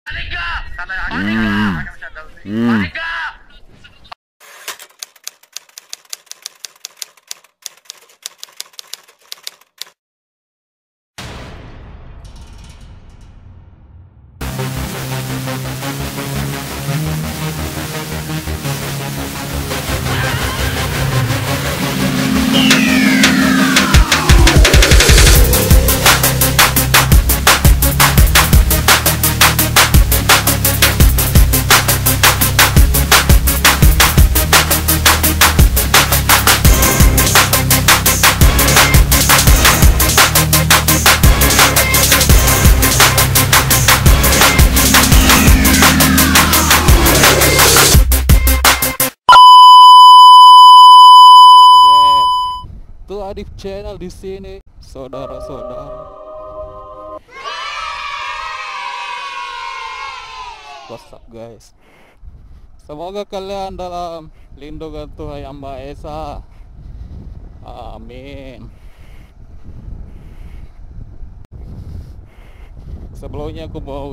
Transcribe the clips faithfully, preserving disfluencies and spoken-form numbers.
Hmm. Adif channel di sini, saudara-saudara. What's up guys? Semoga kalian dalam lindungan Tuhan Yang Maha Esa. Amin. Sebelumnya aku mau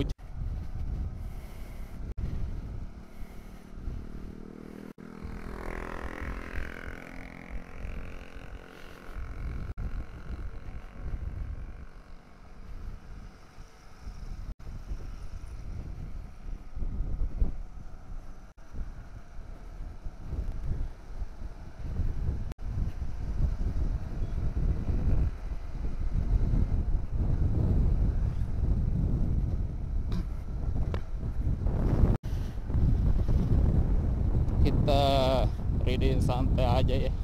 kita reading santai aja ya.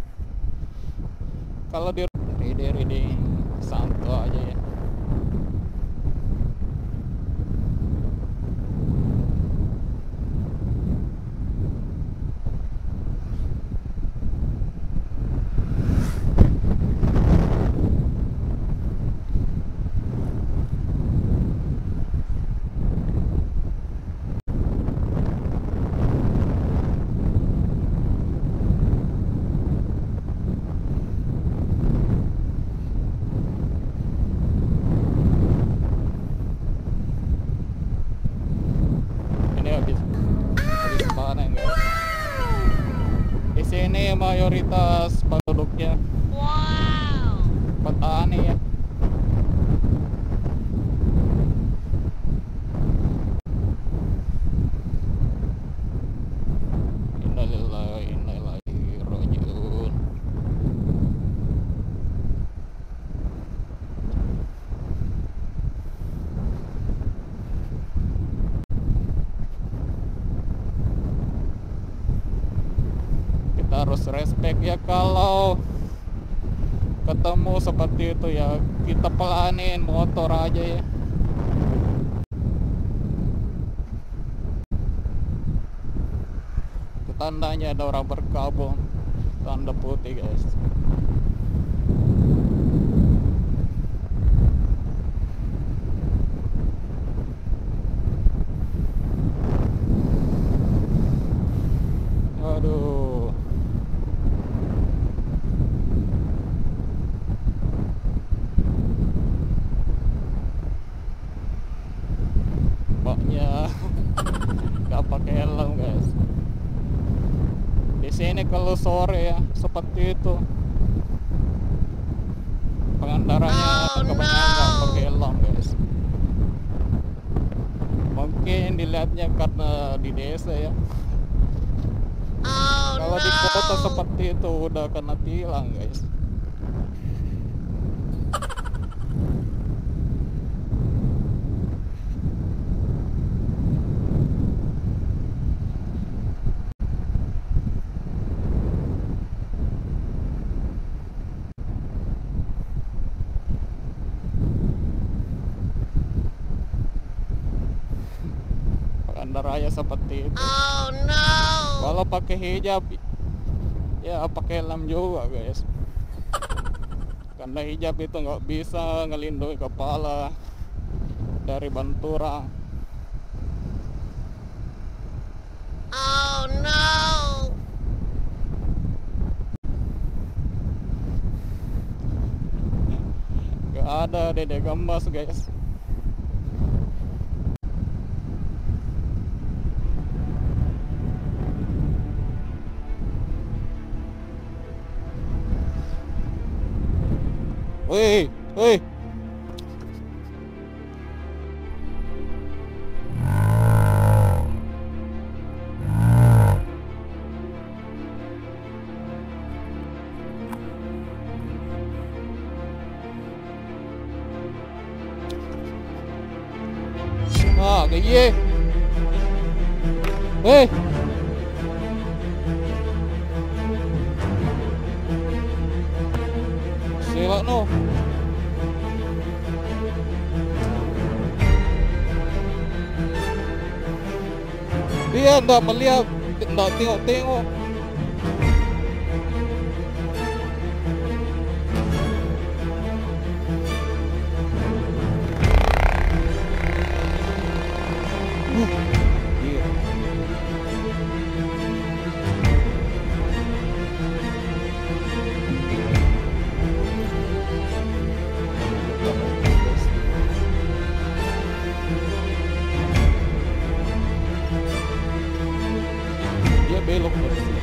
Kalau di reading reading santai aja ya. Ini mayoritas penduduknya wow petani ya. Innalillahi wa inna ilaihi raji'un. Harus respect ya, kalau ketemu seperti itu ya kita pelanin motor aja ya. Itu tandanya ada orang berkabung, tanda putih guys. Aduh, nggak pakai helm guys. Di sini kalau sore ya seperti itu, pengendaranya oh, kebanyakan nggak no. pakai helm guys. Mungkin dilihatnya karena di desa ya. Oh, kalau no. di kota seperti itu udah kena tilang guys. Raya seperti itu. Oh no. Kalau pakai hijab ya pakai helm juga guys. Karena hijab itu nggak bisa ngelindungi kepala dari benturan. Oh no. Gak ada dede gembas guys. Woi, woi. Ah, cái gì? Ê! Sila no. Dia enggak melihat, enggak tengok-tengok. Belok dari sini.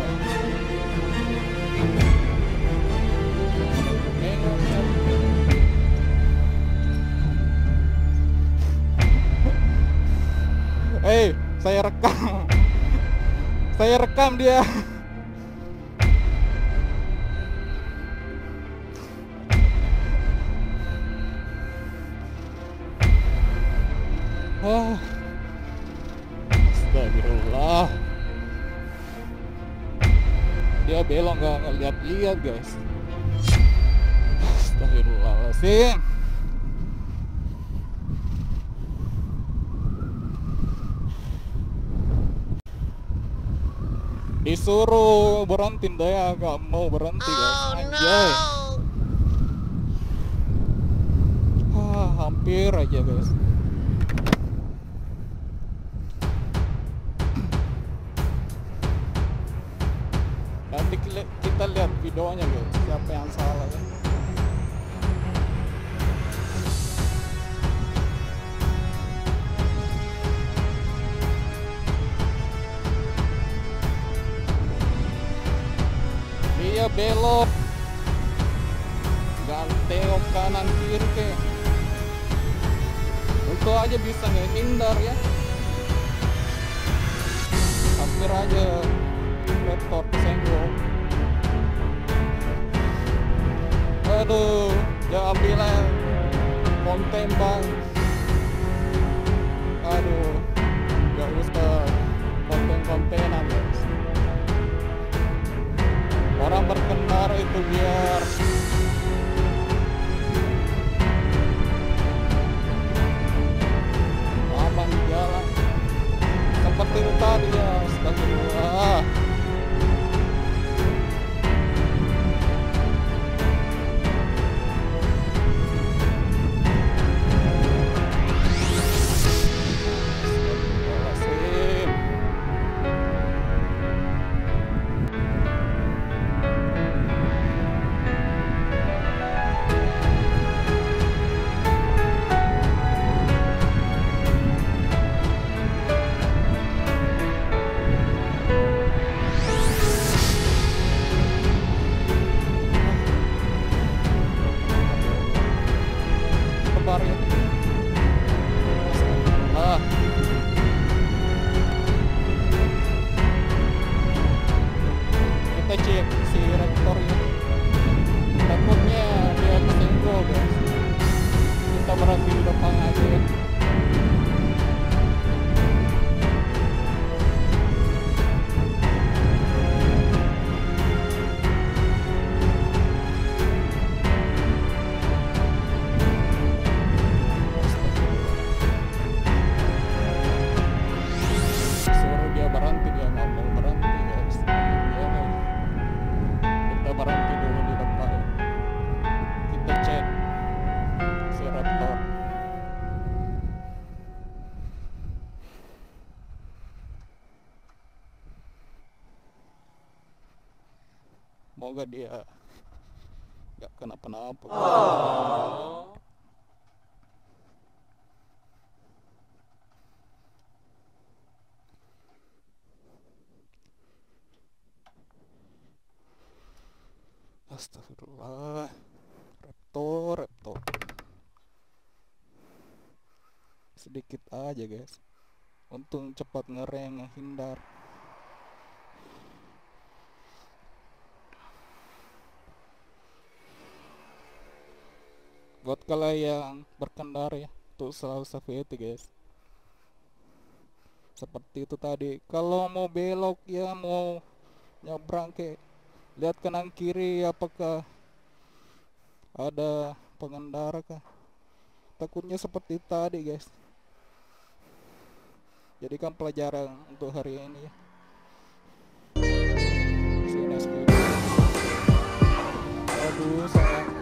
Eh, saya rekam. Saya rekam dia. Ah. Astagfirullah. Dia belok nggak ngeliat-liat guys. Astagfirullahaladzim. Disuruh berhenti, dia nggak mau berhenti guys. Anjay. Ah, hampir aja guys. Nanti kita lihat videonya guys, siapa yang salah ya. Dia belok, nggak tengok kanan kiri ke. Itu aja bisa ngehindar ya. Hampir aja rektor kesenggol. Aduh, jangan bilang konten bang. Aduh, gak usah konten-kontenan guys. Orang berkendara itu biar aman di jalan. Seperti itu tadi ya, astagfirullah. Semoga dia gak kenapa-napa. Oh. Astagfirullah. repto repto sedikit aja guys, untung cepat ngerem menghindar. Buat kalian yang berkendara ya, tuh selalu safety guys. Seperti itu tadi, kalau mau belok ya, mau nyebrang ke, lihat kanan kiri apakah ada pengendara kah. Takutnya seperti tadi guys. Jadikan pelajaran untuk hari ini ya. See you next video. Aduh sayang.